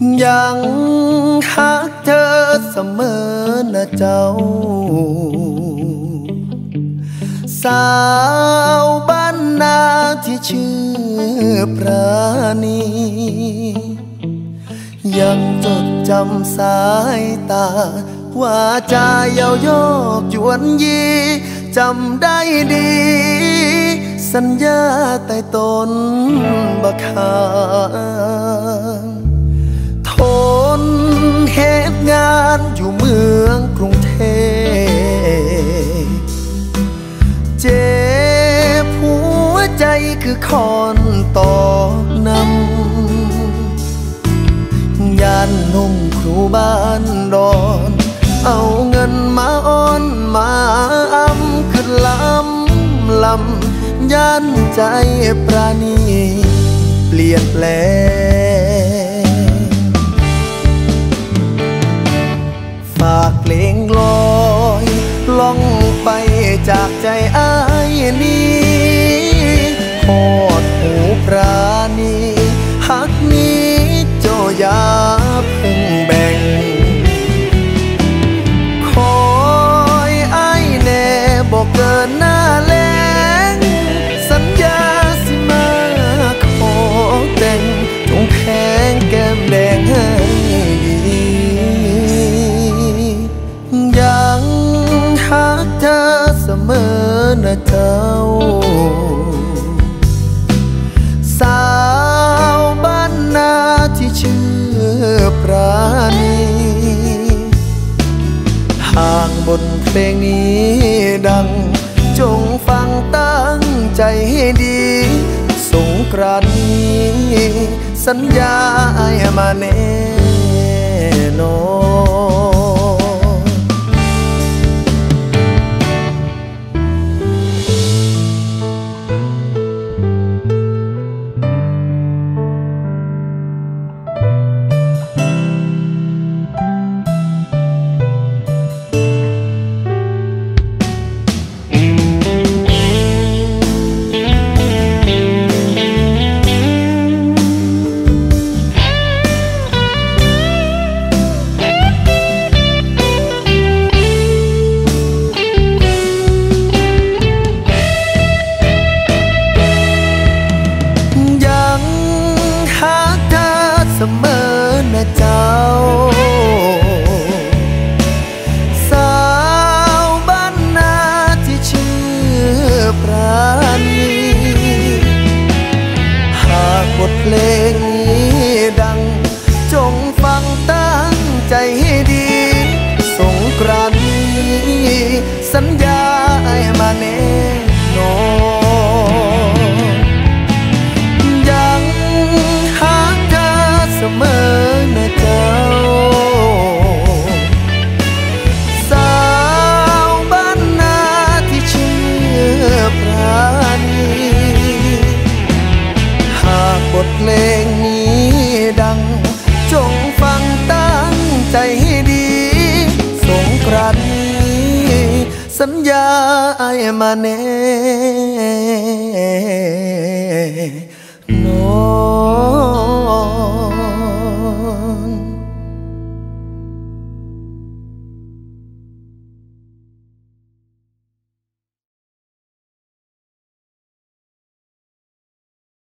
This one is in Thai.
ยังหักเธอเสมอนะเจ้าสาวบ้านนาที่ชื่อปราณียังจดจำสายตาว่าจาเยาวยอกยวนยีจำได้ดีสัญญาใต้ต้นบักขามทนเหตุงานอยู่เมืองกรุงเทพเจ็บหัวใจคือคอนตอกนำยานนุ่มครูบ้านดอนเอาเงินมาอ้อนมาอำขึ้นลำย่านใจปราณีเปลี่ยนแปลงฝากเพลงลอยล่องไปจากใจอ้ายนี้โหดหูปราณีหักนี้เจ้าอย่าเพิ่งแบ่งคอยอ้ายแน่บอกเกินหน้าแลงสัญญาสิมาขอแต่งจงแพงแก้มแดงให้ดียังหักเธอเสมอนะเจ้าสาวบ้านนาที่ชื่อปราณีหากบทเพลงนี้ดังจงฟังตั้งใจให้ดีสงกรานต์นี้สัญญามาแน่นอนเสมอนะเจ้าสาวบ้านนาที่ชื่อปราณีหากบทเพลงนี้ดังจงฟังตั้งใจให้ดีสงกรานต์นี้สัญญามาแน่นอนยังหักเสมอนะเจ้าสาวบ้านนาที่ชื่อปราณีหากบทเพลงนี้ดังจงฟังตั้งใจให้ดีสงกรานต์นี้สัญญามาแน่นอน